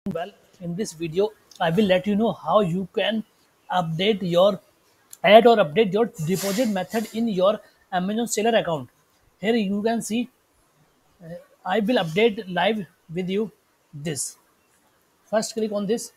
Well, in this video, I will let you know how you can update your add or update your deposit method in your Amazon seller account. Here you can see I will update live with you this. First click on this.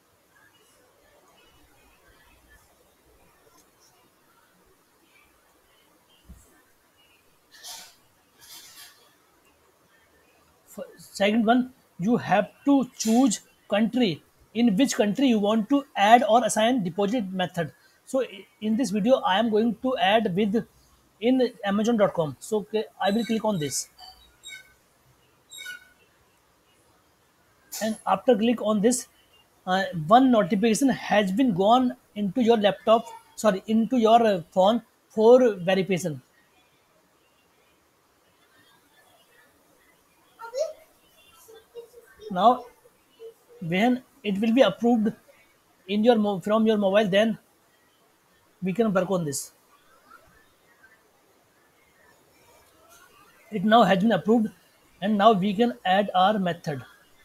Second one, you have to choose country in which country you want to add or assign deposit method. So in this video, I am going to add with in Amazon.com. So okay, I will click on this. And after click on this, one notification has been gone into your laptop, sorry, into your phone for verification. Now when it will be approved in your from your mobile, then we can work on this. It now has been approved, and now we can add our method.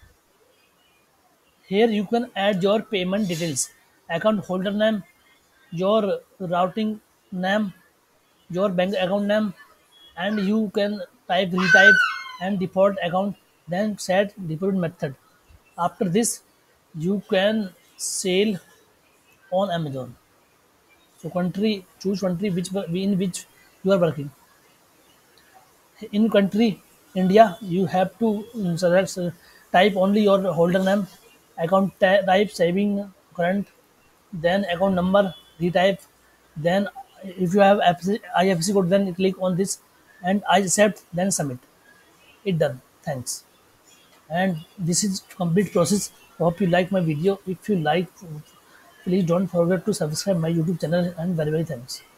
Here you can add your payment details, account holder name, your routing name, your bank account name, and you can type retype and default account, then set deposit method. After this, you can sell on Amazon. So country, choose country which in which you are working. In country India, you have to select, type only your holder name, account type saving current, then account number, retype, then if you have IFSC code, then click on this and I accept, then submit. It done. Thanks. And this is complete process. Hope you like my video. If you like, please don't forget to subscribe my YouTube channel, and very thanks.